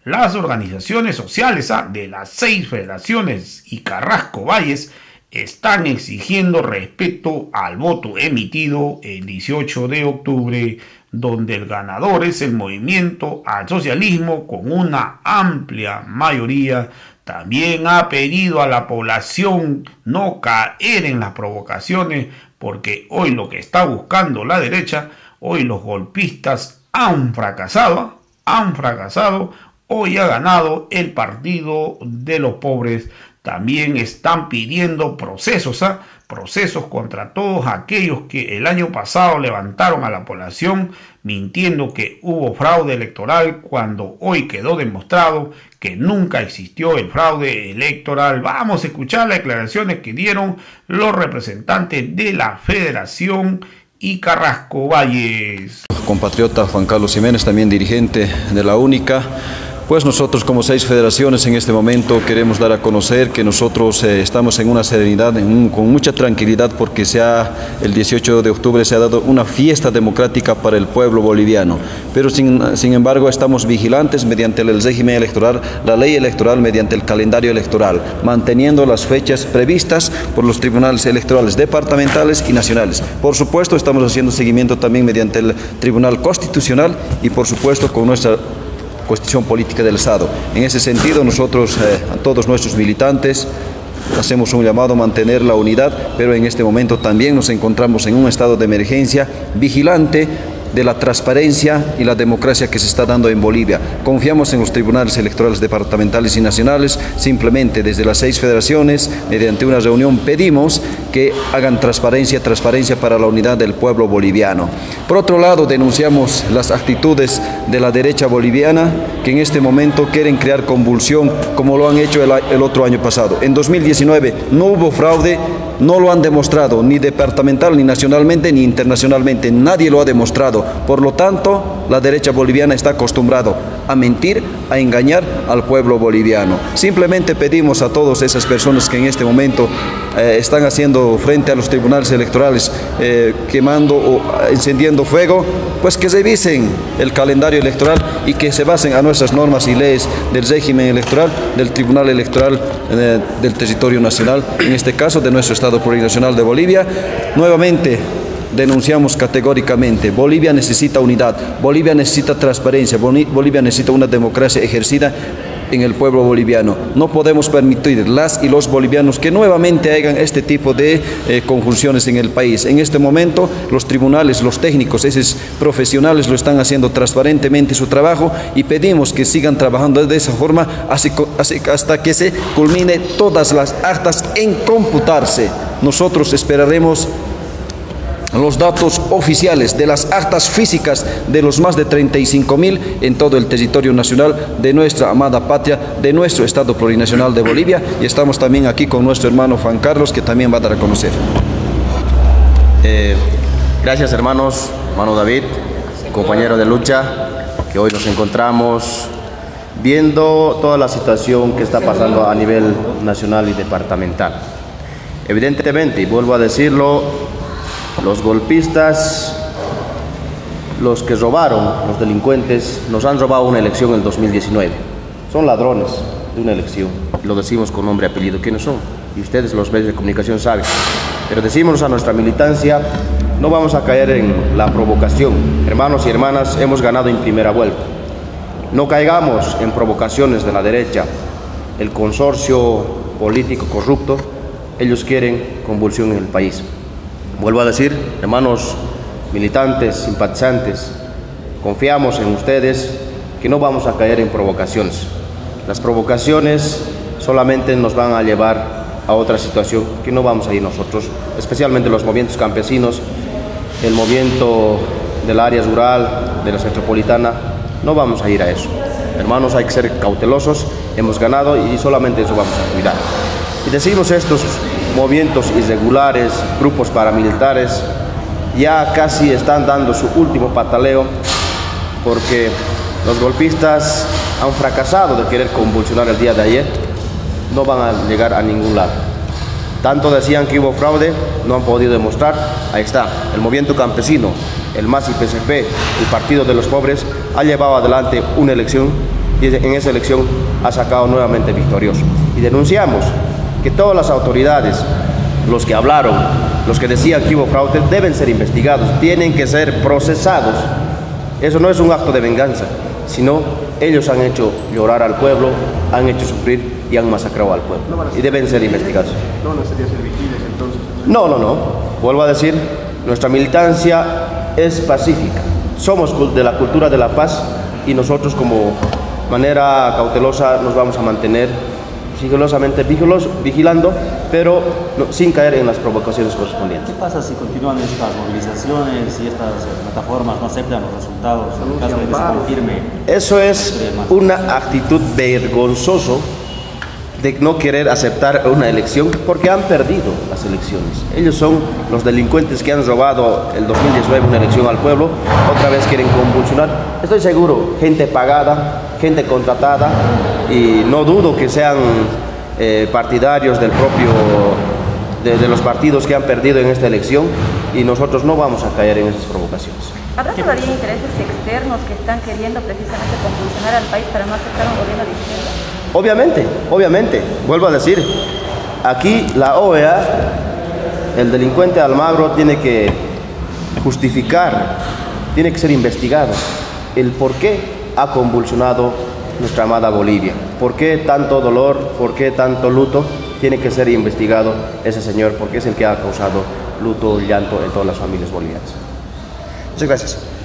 las organizaciones sociales de las 6 federaciones y Carrasco Valles están exigiendo respeto al voto emitido el 18 de octubre, donde el ganador es el movimiento al socialismo con una amplia mayoría. También ha pedido a la población no caer en las provocaciones, porque hoy lo que está buscando la derecha, hoy los golpistas han fracasado, hoy ha ganado el partido de los pobres. También están pidiendo procesos contra todos aquellos que el año pasado levantaron a la población mintiendo que hubo fraude electoral, cuando hoy quedó demostrado que nunca existió el fraude electoral. Vamos a escuchar las declaraciones que dieron los representantes de la Federación y Carrasco Valles. Compatriota Juan Carlos Jiménez, también dirigente de la UNICA. Pues nosotros como 6 federaciones en este momento queremos dar a conocer que nosotros estamos en una serenidad, con mucha tranquilidad, porque el 18 de octubre se ha dado una fiesta democrática para el pueblo boliviano. Pero sin embargo estamos vigilantes mediante el régimen electoral, la ley electoral, mediante el calendario electoral, manteniendo las fechas previstas por los tribunales electorales departamentales y nacionales. Por supuesto estamos haciendo seguimiento también mediante el Tribunal Constitucional y por supuesto con nuestra Constitución Política del Estado. En ese sentido, nosotros a todos nuestros militantes hacemos un llamado a mantener la unidad, pero en este momento también nos encontramos en un estado de emergencia vigilante de la transparencia y la democracia que se está dando en Bolivia. Confiamos en los tribunales electorales departamentales y nacionales. Simplemente desde las 6 federaciones, mediante una reunión, pedimos que hagan transparencia para la unidad del pueblo boliviano. Por otro lado, denunciamos las actitudes de la derecha boliviana, que en este momento quieren crear convulsión como lo han hecho el otro año pasado. En 2019 no hubo fraude, no lo han demostrado ni departamental, ni nacionalmente, ni internacionalmente. Nadie lo ha demostrado. Por lo tanto, la derecha boliviana está acostumbrado a mentir, a engañar al pueblo boliviano. Simplemente pedimos a todas esas personas que en este momento están haciendo frente a los tribunales electorales, quemando o encendiendo fuego, pues que revisen el calendario electoral y que se basen a nuestras normas y leyes del régimen electoral, del Tribunal Electoral del territorio nacional, en este caso de nuestro Estado Plurinacional de Bolivia. Nuevamente denunciamos categóricamente: Bolivia necesita unidad, Bolivia necesita transparencia, Bolivia necesita una democracia ejercida en el pueblo boliviano. No podemos permitir las y los bolivianos que nuevamente hagan este tipo de conjunciones en el país. En este momento los tribunales, los técnicos, esos profesionales lo están haciendo transparentemente su trabajo, y pedimos que sigan trabajando de esa forma hasta que se culmine todas las actas en computarse. Nosotros esperaremos los datos oficiales de las actas físicas de los más de 35.000 en todo el territorio nacional de nuestra amada patria, de nuestro Estado Plurinacional de Bolivia, y estamos también aquí con nuestro hermano Juan Carlos, que también va a dar a conocer. Gracias, hermano David, compañero de lucha, que hoy nos encontramos viendo toda la situación que está pasando a nivel nacional y departamental. Evidentemente, y vuelvo a decirlo, los golpistas, los que robaron, los delincuentes, nos han robado una elección en el 2019. Son ladrones de una elección. Lo decimos con nombre y apellido. ¿Quiénes son? Y ustedes, los medios de comunicación, saben. Pero decimos a nuestra militancia: no vamos a caer en la provocación. Hermanos y hermanas, hemos ganado en primera vuelta. No caigamos en provocaciones de la derecha. El consorcio político corrupto, ellos quieren convulsión en el país. Vuelvo a decir, hermanos militantes, simpatizantes, confiamos en ustedes que no vamos a caer en provocaciones. Las provocaciones solamente nos van a llevar a otra situación que no vamos a ir nosotros, especialmente los movimientos campesinos, el movimiento del área rural, de la metropolitana. No vamos a ir a eso. Hermanos, hay que ser cautelosos. Hemos ganado y solamente eso vamos a cuidar. Y decimos, estos movimientos irregulares, grupos paramilitares, ya casi están dando su último pataleo, porque los golpistas han fracasado de querer convulsionar el día de ayer. No van a llegar a ningún lado. Tanto decían que hubo fraude, no han podido demostrar. Ahí está, el movimiento campesino, el MAS y PSP, el Partido de los Pobres, ha llevado adelante una elección y en esa elección ha sacado nuevamente victorioso. Y denunciamos que todas las autoridades, los que hablaron, los que decían que hubo fraude, deben ser investigados, tienen que ser procesados. Eso no es un acto de venganza, sino ellos han hecho llorar al pueblo, han hecho sufrir y han masacrado al pueblo. Y deben ser investigados. ¿No van a ser vigiles entonces? No. Vuelvo a decir, nuestra militancia es pacífica. Somos de la cultura de la paz y nosotros como manera cautelosa nos vamos a mantener sigilosamente vigilando, pero sin caer en las provocaciones correspondientes. ¿Qué pasa si continúan estas movilizaciones y estas plataformas no aceptan los resultados en caso de que se confirme? Eso es una actitud vergonzosa de no querer aceptar una elección porque han perdido las elecciones. Ellos son los delincuentes que han robado el 2019 una elección al pueblo, otra vez quieren convulsionar. Estoy seguro, gente pagada, gente contratada, y no dudo que sean partidarios del de los partidos que han perdido en esta elección, y nosotros no vamos a caer en esas provocaciones. ¿Habrá todavía intereses externos que están queriendo precisamente convulsionar al país para no aceptar un gobierno de izquierda? Obviamente, vuelvo a decir, aquí la OEA, el delincuente Almagro tiene que justificar, tiene que ser investigado el por qué ha convulsionado nuestra amada Bolivia, por qué tanto dolor, por qué tanto luto. Tiene que ser investigado ese señor porque es el que ha causado luto y llanto en todas las familias bolivianas. Muchas gracias.